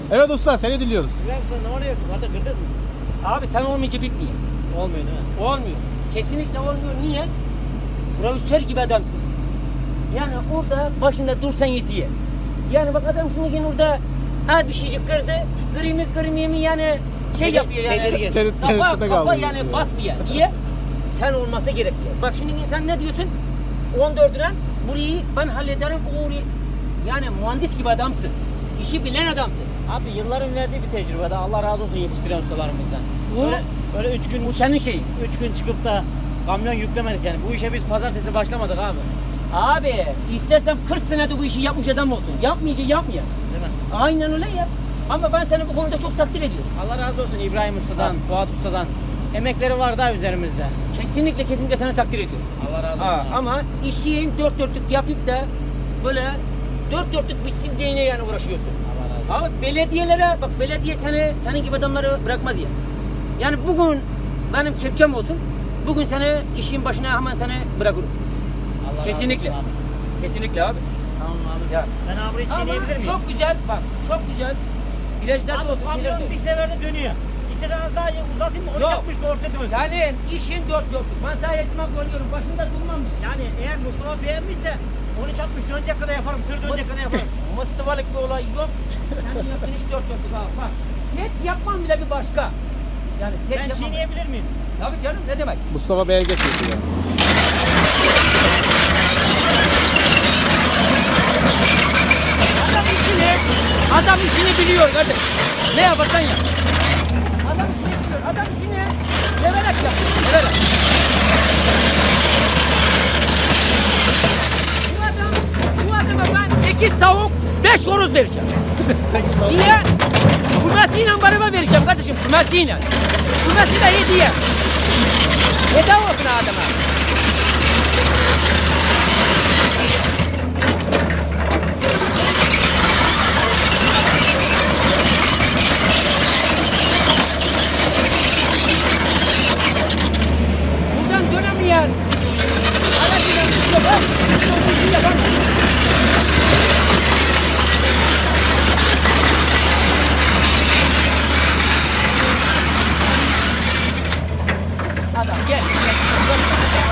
Evet usta, seni dinliyoruz. İbrahim usta ne oluyor? Vardı kırdınız mı? Abi sen olmayınca bitmiyor. Olmuyor değil mi? Olmuyor. Kesinlikle olmuyor. Niye? Profesör gibi adamsın. Yani orada başında dursan yetiyor. Yani bak adam şimdi gene orada bir şeycik kırdı. Kırayım yani şey yapıyor yani. Kafa yani basmıyor. Niye? Sen olması gerekiyor. Bak şimdi sen ne diyorsun? 14'ünden burayı ben hallederim. Yani mühendis gibi adamsın. İşi bilen adamsın. Abi yılların verdiği bir tecrübede Allah razı olsun yetiştiren ustalarımızdan. Böyle 3 gün bu senin şeyin. 3 gün çıkıp da kamyon yüklemedik yani. Bu işe biz pazartesi başlamadık abi. Abi istersen 40 senede bu işi yapmış adam olsun. Yapmayınca yapmıyor. Değil mi? Aynen öyle ya. Ama ben seni bu konuda çok takdir ediyorum. Allah razı olsun İbrahim Usta'dan, Fuat Usta'dan. Emekleri var daha üzerimizde. Kesinlikle seni takdir ediyorum. Allah razı olsun. Ama işin dört dörtlük yapıp da böyle dört dörtlük bitsin diye yani uğraşıyorsun. Allah razı olsun. Ama belediyelere bak, belediye senin gibi adamları bırakmaz ya. Yani bugün benim kepçem olsun. Bugün seni işin başına hemen seni bırakırım. Allah Kesinlikle. razı olsun abi. Kesinlikle abi. Tamam abi. Ya. Ben abi çiğneyebilir miyim? Çok güzel bak, çok güzel. Virajlar da olsun. Kamyon bir seferde dönüyor. İsterseniz daha uzatayım mı? 13.60 doğru dönsün. Senin işin dört dörtlük. Ben sana yetmem koyuyorum. Başında durmam. Yani eğer Mustafa beğenmişse 13.60 dönecek kadar yaparım. Tır dönecek kadar yaparım. Mıstıvalık bir olay yok. Senin yaptığın iş dört dörtlük abi. Bak. Set yapmam bile bir başka. Yani set Ben yapmam. çiğneyebilir miyim? Tabii canım, ne demek? Mustafa Bey'e getirdi ya. Adam işini biliyor kardeş. Ne yaparsan yap. Adam işini biliyor. Adam işini severek yapıyor. Severek. Bu adama ben 8 tavuk 5 horoz vereceğim. Niye? Kümesiyle beraber vereceğim kardeşim. Kümesiyle. Kümesi de hediye. Hediye olsun adama. Dönemeyen aracıdan Mustafa bir yapamaz. Adam gel.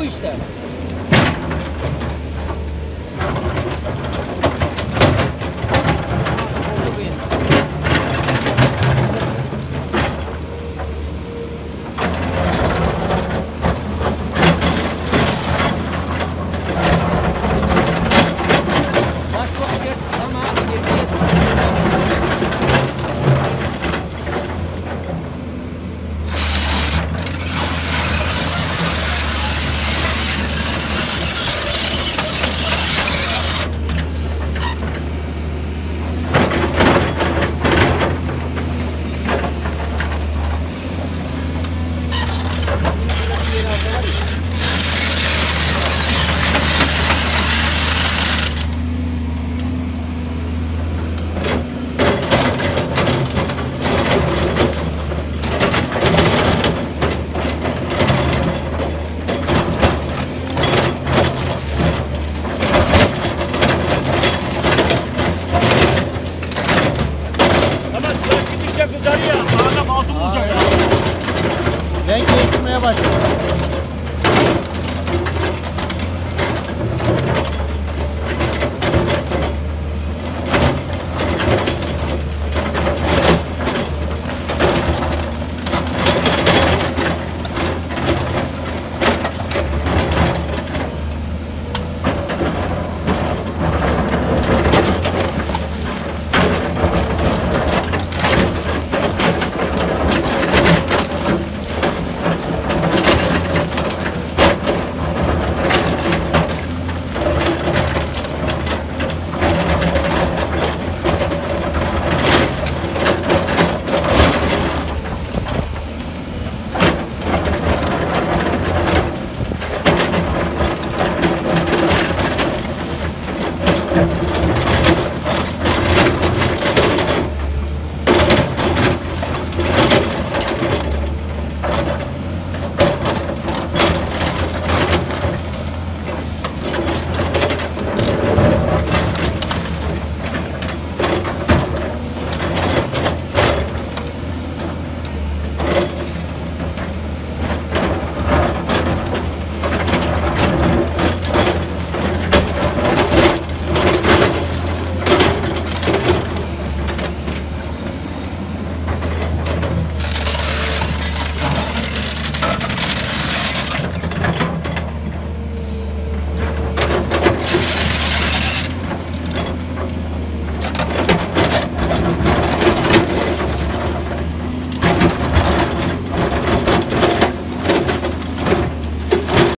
işte.